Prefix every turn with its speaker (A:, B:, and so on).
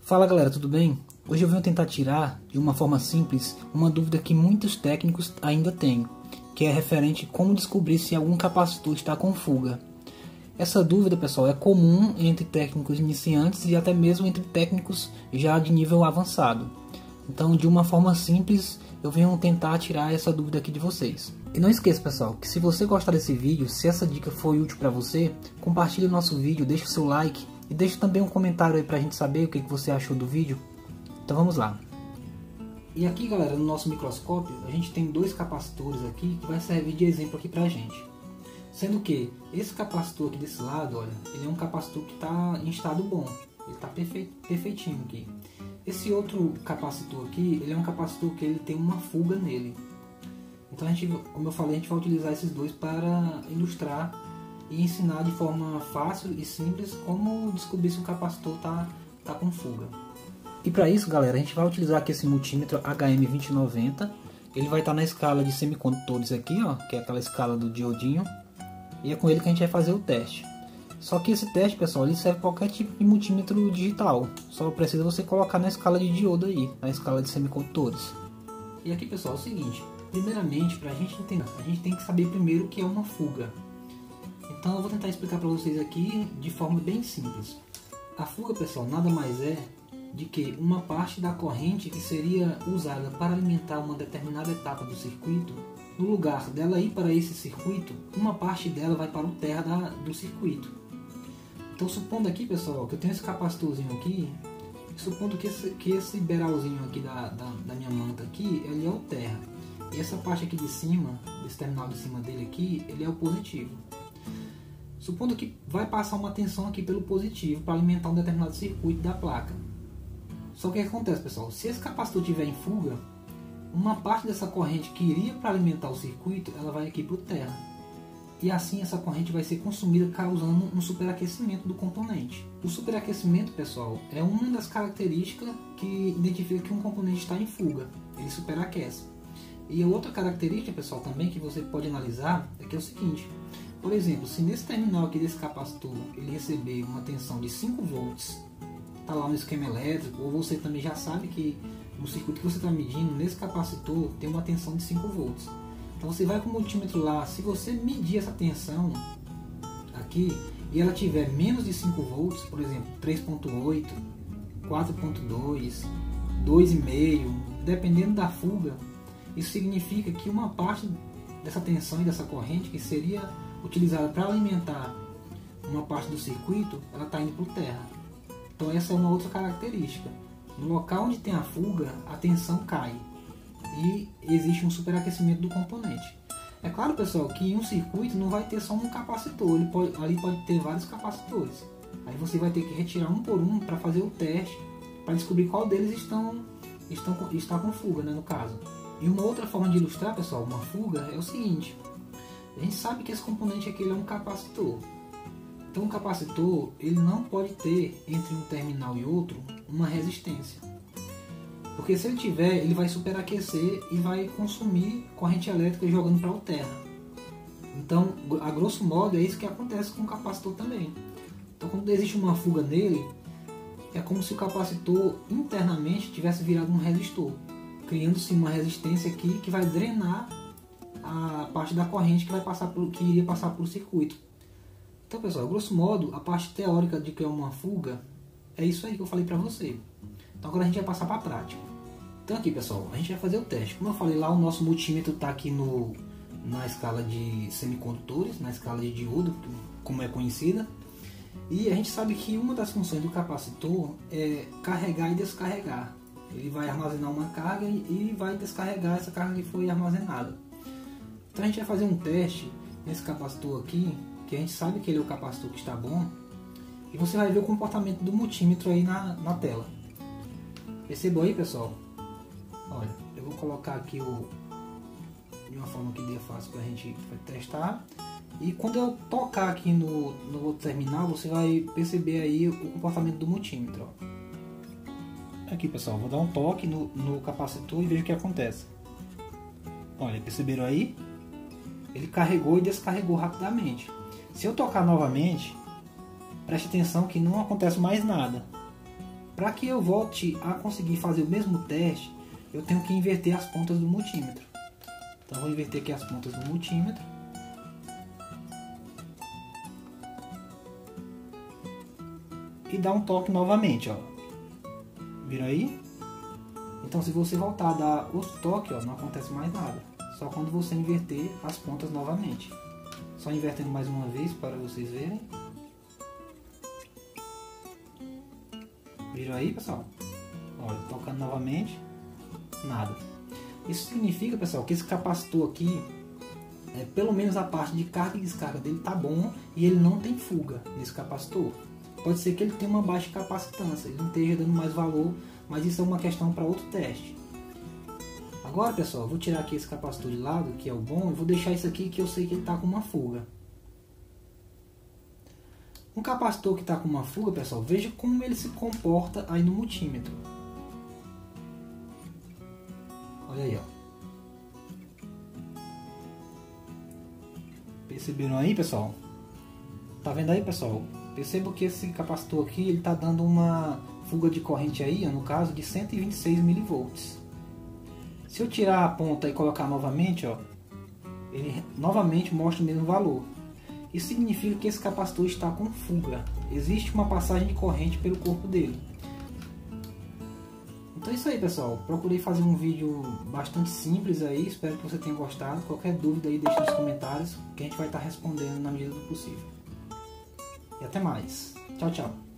A: Fala galera, tudo bem? Hoje eu venho tentar tirar de uma forma simples uma dúvida que muitos técnicos ainda têm, que é referente a como descobrir se algum capacitor está com fuga. Essa dúvida, pessoal, é comum entre técnicos iniciantes e até mesmo entre técnicos já de nível avançado. Então, de uma forma simples, eu venho tentar tirar essa dúvida aqui de vocês. E não esqueça, pessoal, que se você gostar desse vídeo, se essa dica foi útil para você, compartilhe o nosso vídeo, deixe o seu like e deixe também um comentário aí pra gente saber o que você achou do vídeo. Então vamos lá. E aqui, galera, no nosso microscópio, a gente tem dois capacitores aqui que vai servir de exemplo aqui pra gente. Sendo que esse capacitor aqui desse lado, olha, ele é um capacitor que está em estado bom. Ele está perfeitinho aqui. Esse outro capacitor aqui, ele é um capacitor que ele tem uma fuga nele. Então, como eu falei, a gente vai utilizar esses dois para ilustrar e ensinar de forma fácil e simples como descobrir se o capacitor tá com fuga. E para isso, galera, a gente vai utilizar aqui esse multímetro HM2090. Ele vai estar na escala de semicondutores aqui, ó, que é aquela escala do diodinho. E é com ele que a gente vai fazer o teste. Só que esse teste, pessoal, ele serve para qualquer tipo de multímetro digital. Só precisa você colocar na escala de diodo aí, na escala de semicondutores. E aqui, pessoal, é o seguinte. Primeiramente, para a gente entender, a gente tem que saber primeiro o que é uma fuga. Então eu vou tentar explicar para vocês aqui de forma bem simples. A fuga, pessoal, nada mais é de que uma parte da corrente que seria usada para alimentar uma determinada etapa do circuito, no lugar dela ir para esse circuito, uma parte dela vai para o terra do circuito. Então, supondo aqui, pessoal, que eu tenho esse capacitorzinho aqui, supondo que esse beralzinho aqui da minha manta aqui, ele é o terra. E essa parte aqui de cima, desse terminal de cima dele aqui, ele é o positivo. Supondo que vai passar uma tensão aqui pelo positivo para alimentar um determinado circuito da placa. Só que o que acontece, pessoal? Se esse capacitor estiver em fuga, uma parte dessa corrente que iria para alimentar o circuito, ela vai aqui para o terra. E assim essa corrente vai ser consumida, causando um superaquecimento do componente. O superaquecimento, pessoal, é uma das características que identifica que um componente está em fuga. Ele superaquece. E a outra característica, pessoal, também que você pode analisar é que é o seguinte. Por exemplo, se nesse terminal aqui desse capacitor ele receber uma tensão de 5 volts, está lá no esquema elétrico, ou você também já sabe que no circuito que você está medindo, nesse capacitor tem uma tensão de 5 volts. Então você vai com o multímetro lá, se você medir essa tensão aqui e ela tiver menos de 5 volts, por exemplo, 3.8, 4.2, 2,5, dependendo da fuga, isso significa que uma parte dessa tensão e dessa corrente que seria utilizada para alimentar uma parte do circuito, ela está indo para o terra. Então essa é uma outra característica. No local onde tem a fuga, a tensão cai e existe um superaquecimento do componente. É claro, pessoal, que em um circuito não vai ter só um capacitor, ali pode ter vários capacitores. Aí você vai ter que retirar um por um para fazer o teste, para descobrir qual deles está com fuga, né, no caso. E uma outra forma de ilustrar, pessoal, uma fuga é o seguinte. A gente sabe que esse componente aqui é um capacitor. Então, um capacitor ele não pode ter entre um terminal e outro uma resistência. Porque se ele tiver, ele vai superaquecer e vai consumir corrente elétrica jogando para o terra. Então, a grosso modo, é isso que acontece com o capacitor também. Então, quando existe uma fuga nele, é como se o capacitor internamente tivesse virado um resistor, criando-se uma resistência aqui que vai drenar a parte da corrente que iria passar por circuito. Então, pessoal, grosso modo, a parte teórica de que é uma fuga é isso aí que eu falei para você. Então agora a gente vai passar para a prática. Então aqui, pessoal, a gente vai fazer o teste. Como eu falei lá, o nosso multímetro está aqui na escala de semicondutores, na escala de diodo, como é conhecida. E a gente sabe que uma das funções do capacitor é carregar e descarregar. Ele vai armazenar uma carga e vai descarregar essa carga que foi armazenada. Então a gente vai fazer um teste nesse capacitor aqui, que a gente sabe que ele é o capacitor que está bom. E você vai ver o comportamento do multímetro aí na tela. Percebeu aí, pessoal? Olha, eu vou colocar aqui de uma forma que dê fácil para a gente testar. E quando eu tocar aqui no outro terminal, você vai perceber aí o comportamento do multímetro. Ó. Aqui, pessoal, vou dar um toque no capacitor e veja o que acontece. Olha, perceberam aí? Ele carregou e descarregou rapidamente. Se eu tocar novamente, preste atenção que não acontece mais nada. Para que eu volte a conseguir fazer o mesmo teste, eu tenho que inverter as pontas do multímetro. Então vou inverter aqui as pontas do multímetro. E dar um toque novamente, ó. Viram aí? Então se você voltar a dar outro toque, ó, não acontece mais nada. Só quando você inverter as pontas novamente. Só invertendo mais uma vez para vocês verem. Viram aí, pessoal? Olha, tocando novamente, nada. Isso significa, pessoal, que esse capacitor aqui, pelo menos a parte de carga e descarga dele tá bom e ele não tem fuga nesse capacitor. Pode ser que ele tenha uma baixa capacitância, ele não esteja dando mais valor, mas isso é uma questão para outro teste. Agora, pessoal, eu vou tirar aqui esse capacitor de lado, que é o bom, e vou deixar isso aqui que eu sei que ele está com uma fuga. Um capacitor que está com uma fuga, pessoal, veja como ele se comporta aí no multímetro. Olha aí, ó. Perceberam aí, pessoal? Tá vendo aí, pessoal? Percebo que esse capacitor aqui, ele tá dando uma fuga de corrente aí, no caso de 126 mV. Se eu tirar a ponta e colocar novamente, ó, ele novamente mostra o mesmo valor. Isso significa que esse capacitor está com fuga. Existe uma passagem de corrente pelo corpo dele. Então é isso aí, pessoal. Procurei fazer um vídeo bastante simples aí. Espero que você tenha gostado. Qualquer dúvida aí deixe nos comentários, que a gente vai estar respondendo na medida do possível. E até mais. Tchau, tchau.